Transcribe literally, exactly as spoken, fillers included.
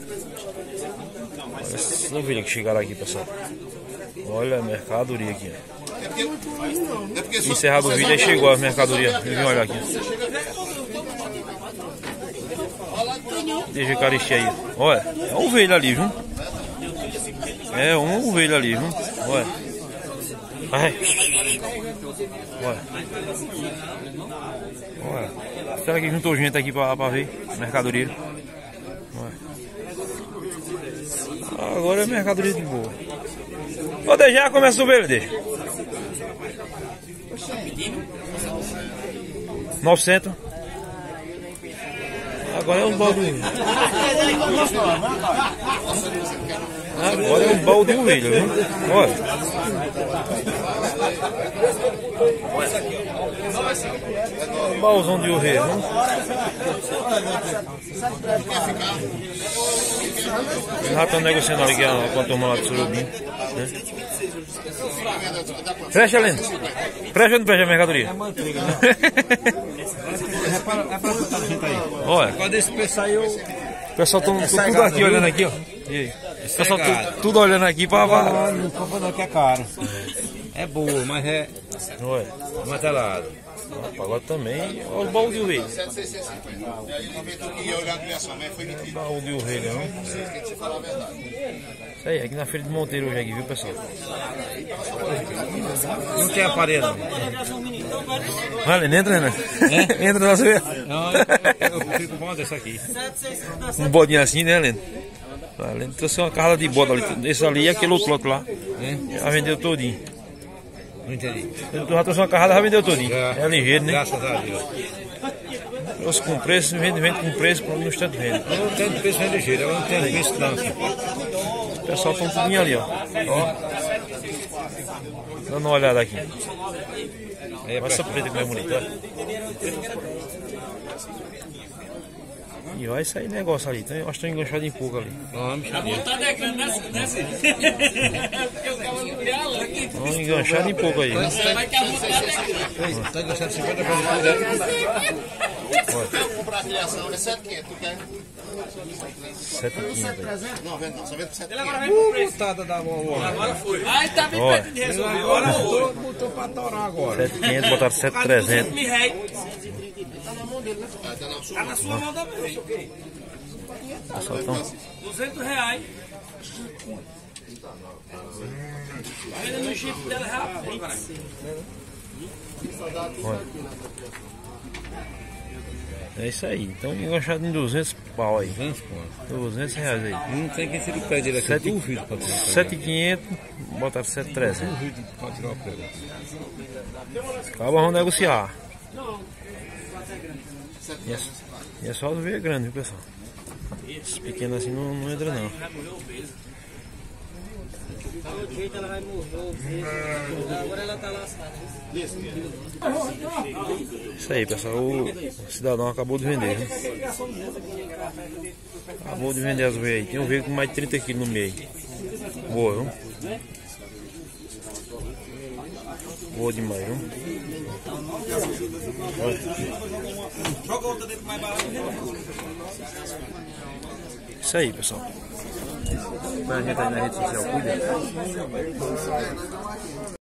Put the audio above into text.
Olha essas ovelhas que chegaram aqui, pessoal. Olha a mercadoria aqui. Encerrado o vídeo, aí chegou a mercadoria. Vem olhar aqui. Deixa a caristia aí. Olha, é uma ovelha ali, viu? É uma ovelha ali, viu? Olha. Ai. Olha. Olha. Será que juntou gente aqui pra, pra ver mercadoria? Olha. Agora é mercadoria de boa. Ô, D já começa a ovelha, D. novecentos. Agora é um balde. Agora é um balde de ovelha, viu? Olha. Um baúzão de ovelha, viu? Já estão negociando ali com a turma lá do Surubim, né? Fecha, Leno. Fecha ou não fecha a mercadoria? É manteiga, né? Olha. Quando esse pessoal aí, o pessoal tá tudo aqui viu? Olhando aqui, ó. E aí? O pessoal é tudo, tudo olhando aqui pra. Não, não compra não, que é caro. É boa, mas é. Olha. Matelado. Agora também. Olha o baú de ovelha. Baú de ovelha, não? Isso aí, aqui na feira de Monteiro hoje, aqui, viu, pessoal? Não tem aparelho. Vale, entra, né? É? Entra na sua. Não, eu fico bom dessa aqui. Um bodinho assim, né, Leno? A Leno trouxe uma carrada de bode ali. Esse ali e aquele outro lote lá. É? Já vendeu todinho. Não entendi. Ele já trouxe uma carrada, já vendeu todinho. Já. É ligeiro, né? Graças a Deus. Trouxe com preço, vende, vende com preço, para no instante vende. Eu não tenho preço vende ligeiro, eu não tenho preço não. O pessoal tá tudinho ali, ó. Ó. Dando uma olhada aqui. Olha essa preta que é bonita, olha. E olha isso aí, negócio ali. Então, eu acho que estão enganchados em pouco ali. Vamos, xaria. Estão enganchados em pouco aí. Né? Está enganchado cinquenta por cento. Comprar a criação é sete mil e quinhentos, tu quer? sete mil e quinhentos. Não, vende não, só vende por sete mil e Uh, quinhentos. botada da vovó. Agora foi. Ai, tá bem Olha. perto de resolver. Agora botou, botou pra torar agora. sete mil e quinhentos, botaram sete mil e trezentos. Me rei. Ah, tá na sua Tá na sua mão também. Pessoal, então. duzentos reais. Venda no chip dela rápido. Olha. É isso aí. Então enganchado em duzentos pau aí. duzentos reais aí. Não tem quem tire o pé dele aqui. Sete- Duvido pra tirar o pé. sete mil e quinhentos, botaram sete mil e trezentos. Duvido pra tirar o pé dele. Acaba, vamos negociar. E é, e é só as ovelhas grandes, viu, pessoal? Esses pequenos assim não, não entra não. Agora ela tá lascada. Isso aí, pessoal. O cidadão acabou de vender, viu? Acabou de vender as ovelhas aí. Tem um ovelha com mais de trinta quilos no meio. Boa, viu? Boa demais, viu? Olha. Isso aí, pessoal. Pra gente aí na rede social, cuida.